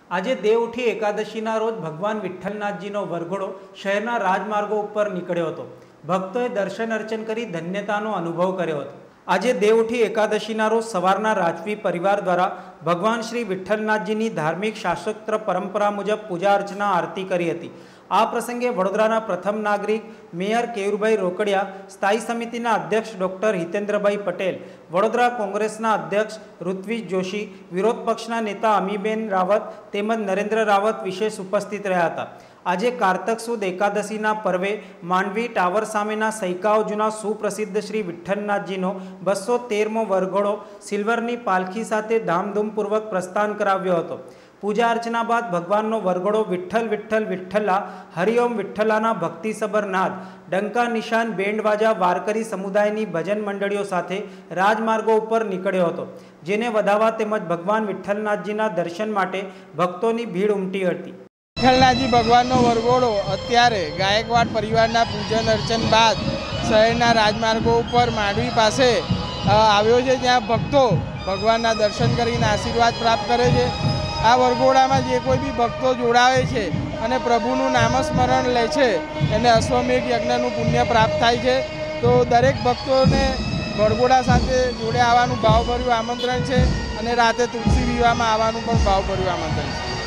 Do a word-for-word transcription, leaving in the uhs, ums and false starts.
આજે દેવઉઠી એકાદશીના રોજ ભગવાન વિઠ્ઠલનાથજીનો વરઘોડો શહેરના રાજમાર્ગો ઉપર નીકળ્યો હતો। ભક્તોએ દર્શન અર્ચન કરી ધન્યતાનો અનુભવ કર્યો હતો। આજે દેવઉઠી એકાદશીના રોજ સવારના રાજવી પરિવાર દ્વારા ભગવાન શ્રી વિઠ્ઠલનાથજીની ધાર્મિક શાસ્ત્રોક્ત પરંપરા મુજબ પૂજા અર્ચના આરતી કરી હતી। આ પ્રસંગે વડોદરાના પ્રથમ નાગરિક મેયર કેયુરભાઈ રોકડિયા, સ્થાયી સમિતિના અધ્યક્ષ ડૉક્ટર હિતેન્દ્રભાઈ પટેલ, વડોદરા કોંગ્રેસના અધ્યક્ષ ઋત્વિજ જોશી, વિરોધ પક્ષના નેતા અમીબેન રાવત તેમજ નરેન્દ્ર રાવત વિશેષ ઉપસ્થિત રહ્યા હતા। આજે કારતક સુદ એકાદશીના પર્વે માંડવી ટાવર સામેના સૈકાઓ જૂના સુપ્રસિદ્ધ શ્રી વિઠ્ઠલનાથજીનો બસો તેરમો વરઘોડો સિલ્વરની પાલખી સાથે ધામધૂમપૂર્વક પ્રસ્થાન કરાવ્યો હતો। પૂજા અર્ચના બાદ ભગવાનનો વરઘોડો વિઠ્ઠલ વિઠ્ઠલ વિઠ્ઠલા હરિઓમ વિઠ્ઠલાના ભક્તિસભર નાદ, ડંકા નિશાન, બેન્ડવાજા, વારકરી સમુદાયની ભજન મંડળીઓ સાથે રાજમાર્ગો ઉપર નીકળ્યો હતો, જેને વધાવવા તેમજ ભગવાન વિઠ્ઠલનાથજીના દર્શન માટે ભક્તોની ભીડ ઉમટી હતી। વિઠ્ઠલનાથજી ભગવાનનો વરઘોડો અત્યારે ગાયકવાડ પરિવારના પૂજન અર્ચન બાદ શહેરના રાજમાર્ગો ઉપર માંડવી પાસે આવ્યો છે, જ્યાં ભક્તો ભગવાનના દર્શન કરીને આશીર્વાદ પ્રાપ્ત કરે છે। આ વરઘોડામાં જે કોઈ બી ભક્તો જોડાવે છે અને પ્રભુનું નામસ્મરણ લે છે એને અશ્વમેઘ યજ્ઞનું પુણ્ય પ્રાપ્ત થાય છે। તો દરેક ભક્તોને વરઘોડા સાથે જોડે આવવાનું ભાવભર્યું આમંત્રણ છે અને રાતે તુલસી વિવાહમાં આવવાનું પણ ભાવભર્યું આમંત્રણ છે।